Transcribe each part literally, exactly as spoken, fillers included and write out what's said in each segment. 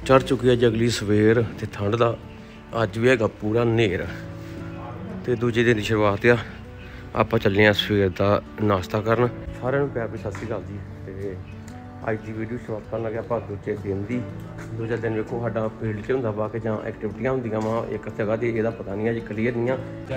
चढ़ चुकी है जगली सवेर ते ठंड का अज भी है पूरा नेर ते दूजे दिन की शुरुआत आ आप चले सवेर का नाश्ता करन। सारे प्यार भी सत श्री अकाल जी। ते अज की वीडियो शुरुआत कर लगे आप दूजे दिन की। दूजा दिन वेखो साडा फील्ड च हुंदा वा कि जां एक्टिविटियां हुंदियां वा एक जगह की इहदा पता नहीं अज क्लीयर नहीं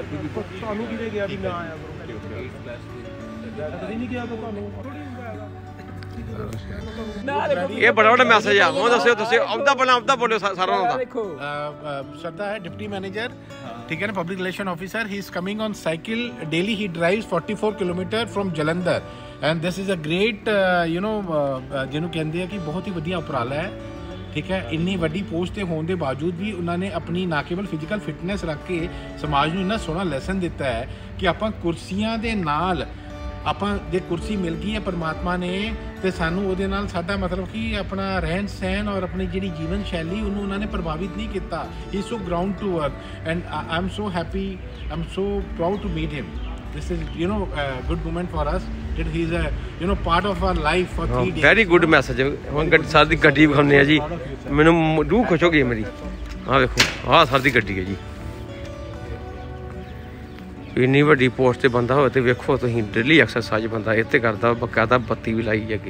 आ। ये बड़ा बड़ा मैसेज आ वो दस्यो दस्यो औदा बोलो औदा बोलो सारा औदा। देखो श्रद्धा है डिप्टी मैनेजर, ठीक है ना, public relation officer. He is coming on cycle daily. He drives चौवालीस kilometre from Jalandhar and this is a great you know जिन्हों कहते हैं कि बहुत ही वधिया उपराला है, ठीक है। इन्नी वड्डी पोस्ट ते होने के बावजूद भी उन्होंने अपनी ना केवल फिजिकल फिटनेस रख के समाज को इन्ना सोहना लैसन दिता है कि आपां कुर्सियां दे नाल ਆਪਾਂ जे कुर्सी मिल गई है परमात्मा ने तो सानू ਉਹਦੇ ਨਾਲ ਸਾਡਾ मतलब कि अपना रहन सहन और अपनी ਜਿਹੜੀ जीवन शैली ਉਹਨੂੰ ਉਹਨਾਂ ਨੇ ਪ੍ਰਭਾਵਿਤ नहीं किया। He is so ground to earth and I am so happy, I am so proud to meet him. This is you know good moment for us that he is a you know part of our life for three days. Very good message. ਹੁਣ ਗੱਡੀ sir ਦੀ ਗੱਡੀ ਵਿਖਾਉਂਦੇ ਆ ਜੀ, ਮੈਨੂੰ ਰੂਹ ਖੁਸ਼ ਹੋ ਗਈ ਮੇਰੀ। ਆਹ ਵੇਖੋ ਆਹ ਸਰ ਦੀ ਗੱਡੀ ਹੈ ਜੀ। इन्नी वड्डी पोस्ट से बंदा हो तो वेखो तुसीं डेली एक्सरसाइज बंदा इत्ते करदा, बकायदा बत्ती भी लाई अगे।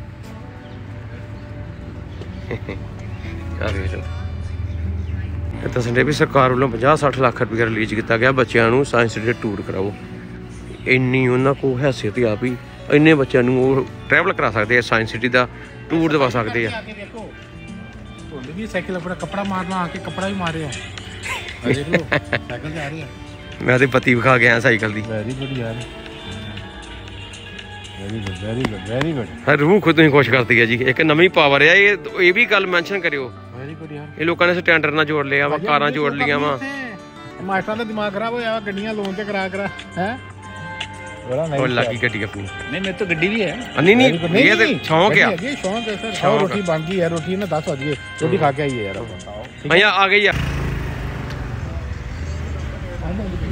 दसने भी सरकार वालों पचास सठ लाख रुपया रिलीज किया गया बच्चों को साइंस सिटी टूर कराओ। इन्नी उन्होंने को हैसियत आ भी इन्ने बच्चों को ट्रैवल करा सकते हैं, साइंस सिटी का टूर दवा सकते हैं। साइकिल अपना कपड़ा मारना आके कपड़ा भी मारे साइकिल जा रही है। मैं तो पत्ती विखा गया साइकिल दी। वेरी गुड यार, very good very good very good. हर रूह खुद ही खुश करती है जी। एक नवी पावर है ये, ये भी गल मेंशन करियो। वेरी गुड यार। ये लोगों ने स्टैंडर्ड ना जोड़ लिया वा, कारां जोड़ लिया वा। मास्टरां दा दिमाग खराब होया, गड्डियां लोन ते करा करा हैं। बड़ा नहीं लगी गड्डी अपनी। नहीं मेरे तो गड्डी भी है। नहीं नहीं ये तो शौक है, ये शौक है सर। और रोटी बन गई है, रोटी ना दस बजे रोटी खा के आई है यार। भैया आ गई है।